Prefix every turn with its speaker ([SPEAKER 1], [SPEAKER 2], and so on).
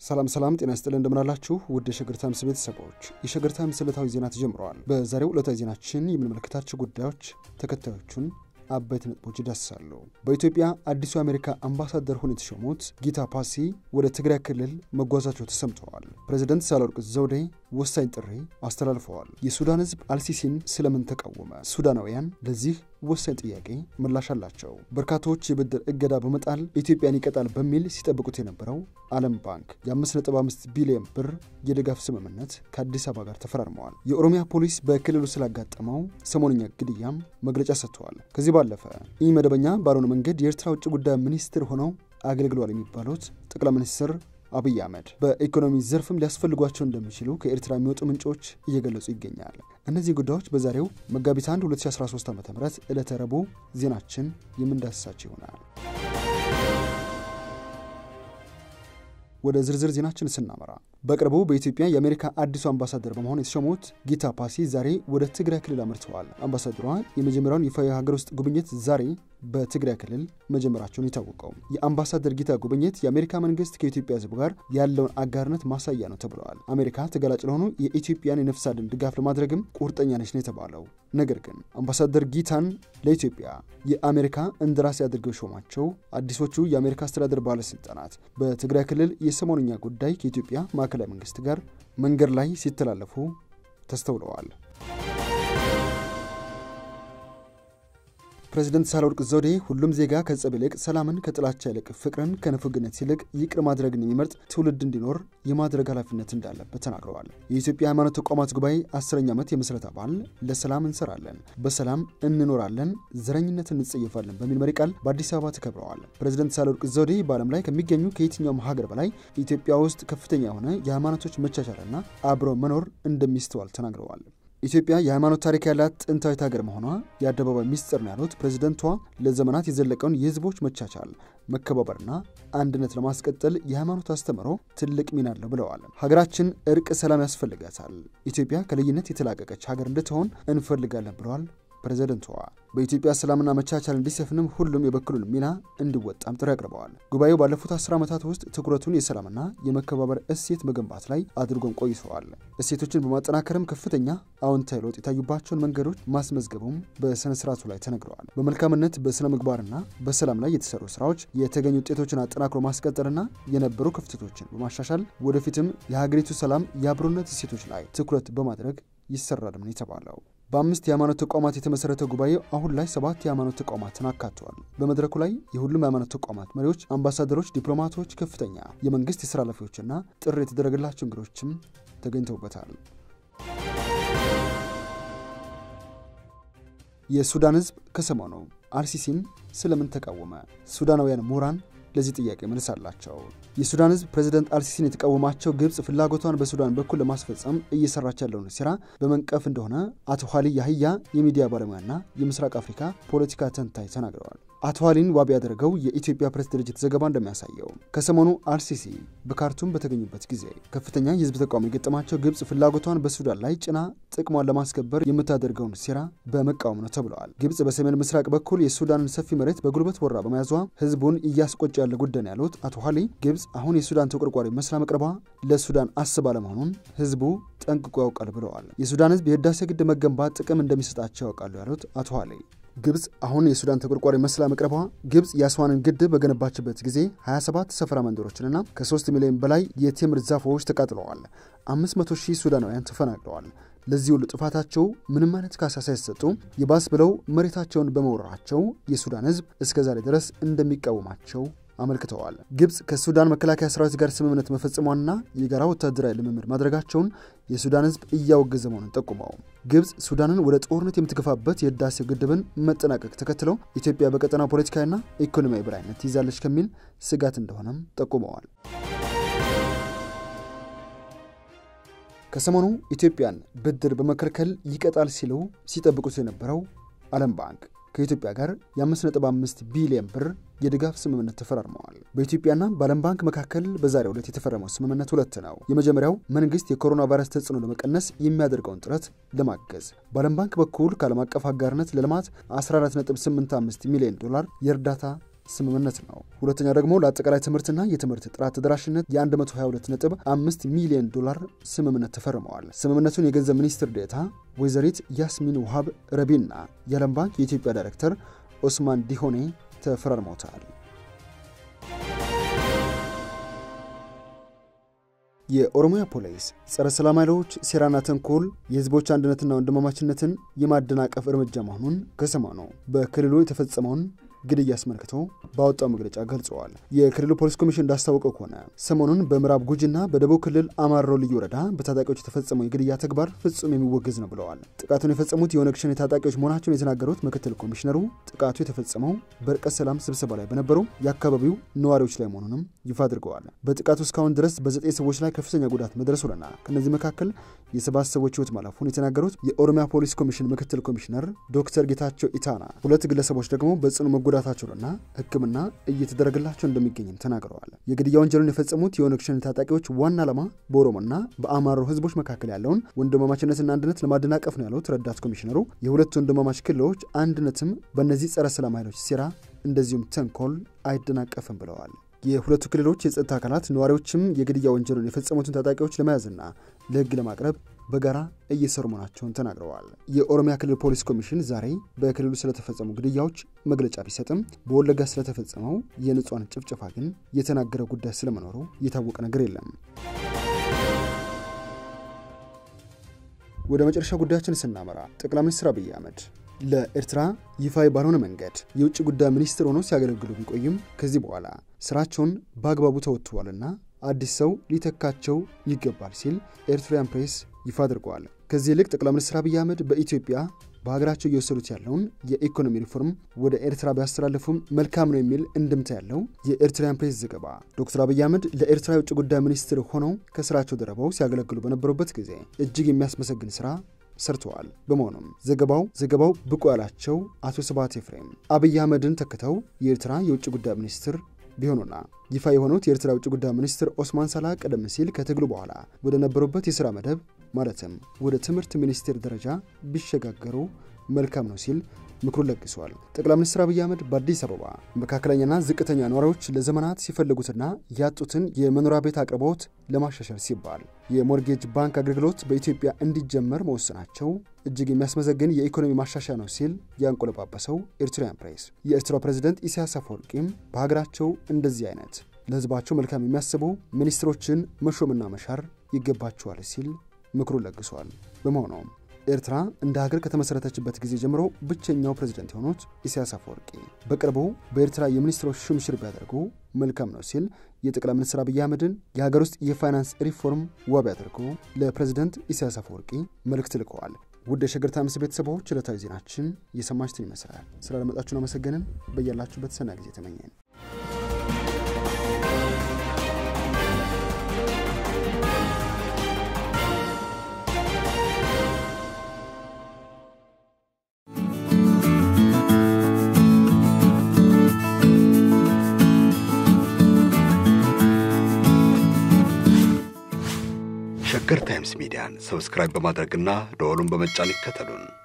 [SPEAKER 1] ሰላም ጤና ይስጥልን እንደምናላችሁ ውድ የሸገር ታይምስ ቤተሰቦች የሸገር ታይምስ ዕለታዊ ዜና ተጀምሯል። በዛሬው ዕለታዊ ዜናችን የምንመለከታቸው ጉዳዮች ተከታዮቹን አበይት ነጥቦች ይዳስሳሉ። በኢትዮጵያ አዲሱ የአሜሪካ አምባሳደር ሆነው የተሾሙት ጊታ ፓሲ ወደ ትግራይ ክልል መጓዛቸው ተሰምተዋል። ፕሬዝዳንት ሳህለወርቅ ዘውዴ ወሳኝ ጥሪ አስተላልፈዋል። የሱዳን ህዝብ አልሲሲን ስለምን ተቃወመ? ሱዳናውያን ለዚህ ወሳኝ ጥያቄ ምላሽ አላቸው። በርካቶች የብድር እገዳ በመጣል ኢትዮጵያን ይቀጣል በሚል ሲጠብቁት የነበረው ዓለም ባንክ የ5.5 ቢሊዮን ብር የድጋፍ ስምምነት ከአዲስ አበባ ጋር ተፈራርመዋል። የኦሮሚያ ፖሊስ በክልሉ ስላጋጠመው ሰሞንኛ ግድያም መግለጫ ሰጥቷል። ከዚህ ባለፈ ኢመደበኛ ባልሆነ መንገድ የኤርትራ ውጭ ጉዳይ ሚኒስትር ሆነው አገልግለዋል የሚባሉት ጠቅላይ ሚኒስትር አብይ አህመድ በኢኮኖሚ ዘርፍም ሊያስፈልጓቸው እንደሚችሉ ከኤርትራ የሚወጡ ምንጮች እየገለጹ ይገኛል። እነዚህ ጉዳዮች በዛሬው መጋቢት 1 2013 ዓ.ም ዕለተ ረቡዕ ዜናችን የምንዳስሳቸው ይሆናል። ወደ ዝርዝር ዜናችን ስናመራ በቅርቡ በኢትዮጵያ የአሜሪካ አዲሱ አምባሳደር በመሆን የተሾሙት ጊታ ፓሲ ዛሬ ወደ ትግራይ ክልል አምርተዋል። አምባሳደሯ የመጀመሪያውን ይፋ የሀገር ውስጥ ጉብኝት ዛሬ በትግራይ ክልል መጀመራቸውን ይታወቀው። የአምባሳደር ጊታ ጉብኝት የአሜሪካ መንግስት ከኢትዮጵያ ህዝብ ጋር ያለውን አጋርነት ማሳያ ነው ተብሏል። አሜሪካ ተገላጭ ለሆኑ የኢትዮጵያን የነፍስ አድን ድጋፍ ለማድረግም ቁርጠኛ ነች ነው የተባለው። ነገር ግን አምባሳደር ጊታን ለኢትዮጵያ የአሜሪካ እንደራሴ አድርገው ሾማቸው አዲሶቹ የአሜሪካ አስተዳደር ባለስልጣናት በትግራይ ክልል የሰሞንኛ ጉዳይ ከኢትዮጵያ ማዕከላዊ መንግስት ጋር መንገድ ላይ ሲተላለፉ ተስተውለዋል። ፕሬዝዳንት ሳህለወርቅ ዘውዴ ሁሉም ዜጋ ከጸብ ይልቅ ሰላምን ከጥላቻ ይልቅ ፍቅርን ከንፉግነት ይልቅ ይቅር ማድረግን የሚመርጥ ትውልድ እንዲኖር የማድረግ ኃላፊነት እንዳለበት ተናግረዋል። የኢትዮጵያ ሃይማኖት ተቋማት ጉባኤ 10ኛ ዓመት የምስረታ በዓል ለሰላም እንሰራለን፣ በሰላም እንኖራለን፣ ዘረኝነትን እንጸየፋለን በሚል መሪ ቃል በአዲስ አበባ ተከብረዋል። ፕሬዝዳንት ሳህለወርቅ ዘውዴ በዓለም ላይ ከሚገኙ ከየትኛውም ሀገር በላይ ኢትዮጵያ ውስጥ ከፍተኛ የሆነ የሃይማኖቶች መቻቻልና አብሮ መኖር እንደሚስተዋል ተናግረዋል። ኢትዮጵያ የሃይማኖት ታሪክ ያላት ጥንታዊት ሀገር መሆኗ የአደባባይ ሚስጥር ነው ያሉት ፕሬዝዳንቷ ለዘመናት የዘለቀውን የህዝቦች መቻቻል መከባበርና አንድነት ለማስቀጠል የሃይማኖት አስተምሮ ትልቅ ሚና አለው ብለዋል። ሀገራችን እርቅ፣ ሰላም ያስፈልጋታል። ኢትዮጵያ ከልዩነት የተላቀቀች ሀገር እንድትሆን እንፈልጋለን ብለዋል ፕሬዝዳንቷ። በኢትዮጵያ ሰላምና መቻቻል እንዲሰፍንም ሁሉም የበኩሉን ሚና እንዲወጣም ጥሪ አቅርበዋል። ጉባኤው ባለፉት 10 ዓመታት ውስጥ ትኩረቱን የሰላምና የመከባበር እሴት መገንባት ላይ አድርጎም ቆይቷል። እሴቶችን በማጠናከርም ከፍተኛ አዎንታዊ ለውጥ የታዩባቸውን መንገዶች ማስመዝገቡም በስነ ስርዓቱ ላይ ተነግረዋል። በመልካምነት በስነ ምግባርና በሰላም ላይ የተሰሩ ስራዎች የተገኙ ውጤቶችን አጠናክሮ ማስቀጠልና የነበሩ ክፍተቶችን በማሻሻል ወደፊትም የሀገሪቱ ሰላም የአብሮነት እሴቶች ላይ ትኩረት በማድረግ ይሰራል ነው የተባለው። በ5 የሃይማኖት ተቋማት የተመሰረተ ጉባኤው አሁን ላይ 7 የሃይማኖት ተቋማትን አካቷል። በመድረኩ ላይ የሁሉም የሃይማኖት ተቋማት መሪዎች፣ አምባሳደሮች፣ ዲፕሎማቶች፣ ከፍተኛ የመንግስት የሥራ ኃላፊዎችና ጥሪ የተደረገላቸው እንግዶችም ተገኝተውበታል። የሱዳን ህዝብ ከሰሞኑ አልሲሲን ስለምን ተቃወመ? ሱዳናውያን ምሁራን ለዚህ ጥያቄ መልስ አላቸው። የሱዳን ህዝብ ፕሬዝዳንት አልሲሲን የተቃወማቸው ግብጽ ፍላጎቷን በሱዳን በኩል ለማስፈጸም እየሰራች ያለውን ስራ በመንቀፍ እንደሆነ አቶ ኋሊ ያህያ የሚዲያ ባለሙያና የምስራቅ አፍሪካ ፖለቲካ ተንታኝ ተናግረዋል። አቶ ኋሊን ዋቢ ያደረገው የኢትዮጵያ ፕሬስ ድርጅት ዘገባ እንደሚያሳየው ከሰሞኑ አልሲሲ በካርቱም በተገኙበት ጊዜ ከፍተኛ የህዝብ ተቃውሞ የገጠማቸው ግብጽ ፍላጎቷን በሱዳን ላይ ጭና ጥቅሟን ለማስከበር የምታደርገውን ሴራ በመቃወም ነው ተብሏል። ግብጽ በሰሜን ምስራቅ በኩል የሱዳንን ሰፊ መሬት በጉልበት ወራ በመያዟ ህዝቡን እያስቆጨ ያለ ጉዳይ ነው ያሉት አቶ ኋሊ ግብጽ አሁን የሱዳን ተቆርቋሪ መስላ መቅረቧ ለሱዳን አስባ ለመሆኑን ህዝቡ ጠንቅቆ ያውቃል ብለዋል። የሱዳን ህዝብ የህዳሴ ግድብ መገንባት ጥቅም እንደሚሰጣቸው ያውቃሉ ያሉት አቶ ኋሊ ግብጽ አሁን የሱዳን ተቆርቋሪ መስላ መቅረቧ ግብጽ የአስዋንን ግድብ በገነባችበት ጊዜ 27 ሰፈራ መንደሮችንና ከ3 ሚሊዮን በላይ የቴምር ዛፎች ተቃጥለዋል። 500,000 ሱዳናውያን ተፈናቅለዋል። ለዚህ ሁሉ ጥፋታቸው ምንም አይነት ካሳ ሳይሰጡ ይባስ ብለው መሬታቸውን በመውረራቸው የሱዳን ህዝብ እስከዛሬ ድረስ እንደሚቃወማቸው አመልክተዋል። ግብጽ ከሱዳን መከላከያ ሰራዊት ጋር ስምምነት መፈጸሟንና የጋራ ወታደራዊ ልምምድ ማድረጋቸውን የሱዳን ህዝብ እያወገዘ መሆኑን ጠቁመው ግብጽ ሱዳንን ወደ ጦርነት የምትገፋበት የህዳሴው ግድብን መጠናቀቅ ተከትለው ኢትዮጵያ በቀጠናው ፖለቲካዊና ኢኮኖሚያዊ ብራይነት ይዛለች ከሚል ስጋት እንደሆነም ጠቁመዋል። ከሰሞኑ ኢትዮጵያን ብድር በመከልከል ይቀጣል ሲሉ ሲጠብቁት የነበረው ዓለም ባንክ ከኢትዮጵያ ጋር የ5.5 ቢሊዮን ብር የድጋፍ ስምምነት ተፈራርመዋል። በኢትዮጵያና በዓለም ባንክ መካከል በዛሬው ዕለት የተፈረመው ስምምነት ሁለት ነው። የመጀመሪያው መንግስት የኮሮና ቫይረስ ተጽዕኖ ለመቀነስ የሚያደርገውን ጥረት ለማገዝ በዓለም ባንክ በኩል ከዓለም አቀፍ አጋርነት ለልማት $14.85 ሚሊዮን የእርዳታ ስምምነት ነው። ሁለተኛ ደግሞ ለአጠቃላይ ትምህርትና የትምህርት ጥራት ተደራሽነት የ122.5 ሚሊዮን ዶላር ስምምነት ተፈርመዋል። ስምምነቱን የገንዘብ ሚኒስትር ዴኤታ ወይዘሪት ያስሚን ውሃብ ረቢና የዓለም ባንክ የኢትዮጵያ ዳይሬክተር ኦስማን ዲሆኔ ተፈራርመውታል። የኦሮሚያ ፖሊስ ጸረ ሰላም ኃይሎች ሴራና ተንኮል የህዝቦች አንድነትና ወንድማማችነትን የማደናቀፍ እርምጃ መሆኑን ከሰሞኑ በክልሉ የተፈጸመውን ግድያ አስመልክቶ ባወጣው መግለጫ ገልጸዋል። የክልሉ ፖሊስ ኮሚሽን እንዳስታወቀው ከሆነ ሰሞኑን በምዕራብ ጉጂና በደቡብ ክልል አማሮ ልዩ ወረዳ በታጣቂዎች የተፈጸመው የግድያ ተግባር ፍጹም የሚወገዝ ነው ብለዋል። ጥቃቱን የፈጸሙት የኦነግ ሸኔ ታጣቂዎች መሆናቸውን የተናገሩት ምክትል ኮሚሽነሩ ጥቃቱ የተፈጸመው በርቀ ሰላም ስብሰባ ላይ በነበሩ የአካባቢው ነዋሪዎች ላይ መሆኑንም ይፋ አድርገዋል። በጥቃቱ እስካሁን ድረስ በ9 ሰዎች ላይ ከፍተኛ ጉዳት መድረሱና ከነዚህ መካከል የ7 ሰዎች ህይወት ማለፉን የተናገሩት የኦሮሚያ ፖሊስ ኮሚሽን ምክትል ኮሚሽነር ዶክተር ጌታቸው ኢታና 2 ግለሰቦች ደግሞ በጽኑ ጉዳታቸውና ህክምና እየተደረገላቸው እንደሚገኝም ተናግረዋል። የግድያ ወንጀሉን የፈጸሙት የኦነግ ሸኔ ታጣቂዎች ዋና ዓላማ በኦሮሞና በአማሮ ህዝቦች መካከል ያለውን ወንድማማችነትና አንድነት ለማደናቀፍ ነው ያሉት ረዳት ኮሚሽነሩ የሁለቱ ወንድማማች ክልሎች አንድነትም በእነዚህ ጸረ ሰላም ኃይሎች ሴራ እንደዚሁም ተንኮል አይደናቀፍም ብለዋል። የሁለቱ ክልሎች የጸጥታ አካላት ነዋሪዎችም የግድያ ወንጀሉን የፈጸሙትን ታጣቂዎች ለመያዝና ለህግ ለማቅረብ በጋራ እየሰሩ መሆናቸውን ተናግረዋል። የኦሮሚያ ክልል ፖሊስ ኮሚሽን ዛሬ በክልሉ ስለተፈጸሙ ግድያዎች መግለጫ ቢሰጥም በወለጋ ስለተፈጸመው የንጹሃን ጭፍጨፋ ግን የተናገረው ጉዳይ ስለመኖሩ የታወቀ ነገር የለም። ወደ መጨረሻ ጉዳያችን ስናመራ ጠቅላይ ሚኒስትር አብይ አህመድ ለኤርትራ ይፋይ ባልሆነ መንገድ የውጭ ጉዳይ ሚኒስትር ሆነው ሲያገለግሉ ቢቆይም ከዚህ በኋላ ስራቸውን በአግባቡ ተወጥተዋልና አዲስ ሰው ሊተካቸው ይገባል ሲል ኤርትራን ፕሬስ ይፋ አድርጓል። ከዚህ ልክ ጠቅላይ ሚኒስትር አብይ አህመድ በኢትዮጵያ በሀገራቸው እየወሰዱት ያለውን የኢኮኖሚ ሪፎርም ወደ ኤርትራ ቢያስተላልፉም መልካም ነው የሚል እንድምታ ያለው የኤርትራን ፕሬስ ዘገባ ዶክተር አብይ አህመድ ለኤርትራ የውጭ ጉዳይ ሚኒስትር ሆነው ከስራቸው ደረበው ሲያገለግሉ በነበሩበት ጊዜ እጅግ የሚያስመሰግን ስራ ሰርተዋል። በመሆኑም ዘገባው ብቁ ያላቸው አቶ ስብሐት ኤፍሬም አብይ አህመድን ተክተው የኤርትራ የውጭ ጉዳይ ሚኒስትር ቢሆኑና ይፋ የሆኑት የኤርትራ ውጭ ጉዳይ ሚኒስትር ኦስማን ሳላ ቀደም ሲል ከትግሉ በኋላ ወደ ነበሩበት የሥራ መደብ ማለትም ወደ ትምህርት ሚኒስቴር ደረጃ ቢሸጋገሩ መልካም ነው ሲል ምክሩን ለግሷል። ጠቅላይ ሚኒስትር አብይ አህመድ በአዲስ አበባ መካከለኛና ዝቅተኛ ነዋሪዎች ለዘመናት ሲፈልጉትና ያጡትን የመኖሪያ ቤት አቅርቦት ለማሻሻል ሲባል የሞርጌጅ ባንክ አገልግሎት በኢትዮጵያ እንዲጀመር መወሰናቸው እጅግ የሚያስመሰግን የኢኮኖሚ ማሻሻያ ነው ሲል ያንቆለጳጰሰው ኤርትራን ፕሬስ የኤርትራ ፕሬዝዳንት ኢሳያስ አፈወርቂም በሀገራቸው እንደዚህ አይነት ለህዝባቸው መልካም የሚያስቡ ሚኒስትሮችን መሾምና መሻር ይገባቸዋል ሲል ምክሩን ለግሷል። በመሆኑም ኤርትራ እንደ ሀገር ከተመሰረተችበት ጊዜ ጀምሮ ብቸኛው ፕሬዝዳንት የሆኑት ኢሳያስ አፈወርቂ በቅርቡ በኤርትራ የሚኒስትሮች ሹምሽር ቢያደርጉ መልካም ነው ሲል የጠቅላይ ሚኒስትር አብይ አህመድን የሀገር ውስጥ የፋይናንስ ሪፎርም ዋቢ አድርጎ ለፕሬዝዳንት ኢሳያስ አፈወርቂ መልእክት ልከዋል። ውድ የሸገር ታይምስ ቤተሰቦች ዕለታዊ ዜናችን የሰማችሁትን ይመስላል። ስላደመጣችሁን አመሰግነን። በያላችሁበት ሰናይ ጊዜ ተመኘን።
[SPEAKER 2] ሸገር ታይምስ ሚዲያን ሰብስክራይብ በማድረግና ደወሉን በመጫን ይከተሉን።